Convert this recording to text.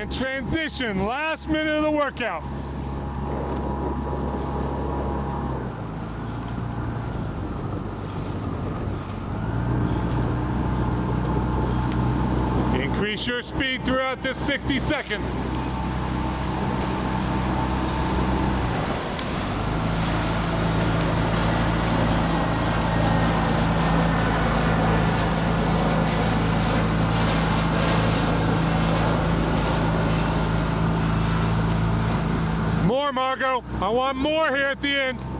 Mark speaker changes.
Speaker 1: And transition, last minute of the workout. Increase your speed throughout this 60 seconds. More, Margot. I want more here at the end.